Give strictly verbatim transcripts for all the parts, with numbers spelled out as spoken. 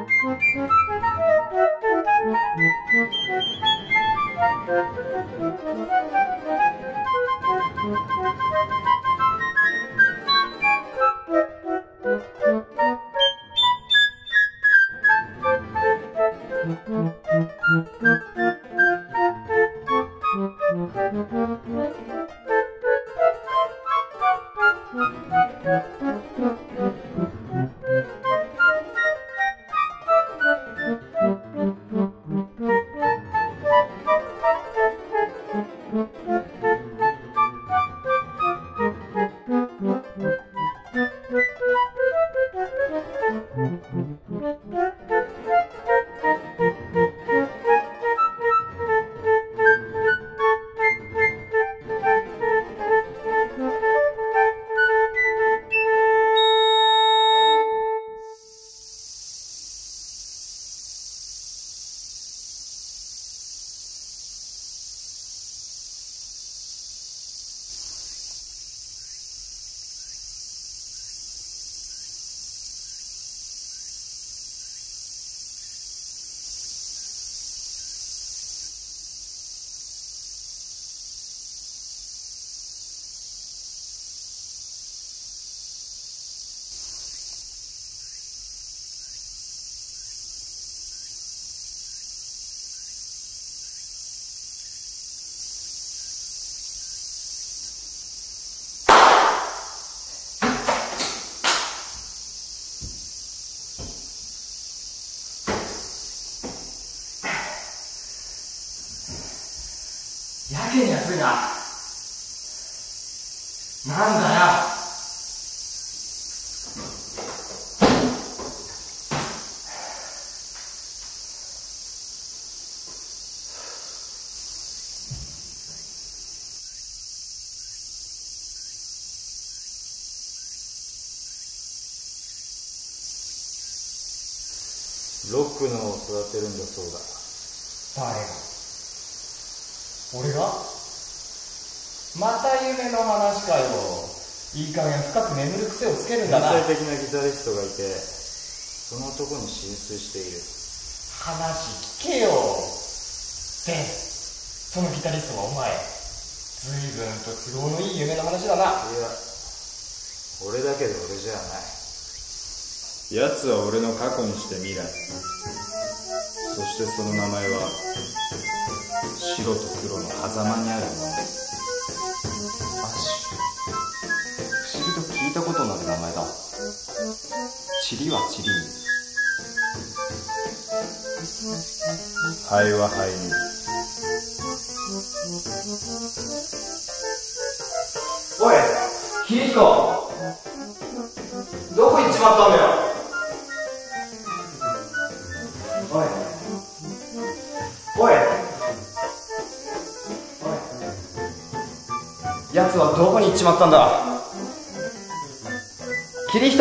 やけに暑いな。なんだよ。 ロックのを育てるんだそうだ。 誰が？俺が？また夢の話かよ。いい加減深く眠る癖をつけるんだな。 天才的なギタリストがいて、その男に心酔している。 話聞けよ。で、そのギタリストはお前。随分と都合のいい夢の話だな。 いや、俺だけで俺じゃない。奴は俺の過去にして未来。そしてその名前は白と黒の狭間にあるもの。 アッシュ。不思議と聞いたことのある名前だ。チリはチリー。 灰は灰に。 おい、キリヒコ、どこ行っちまったんだよ。おいおいおい、奴はどこに行っちまったんだ。キリヒト。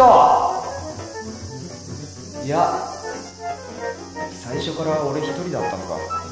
いや、最初から俺一人だったのか。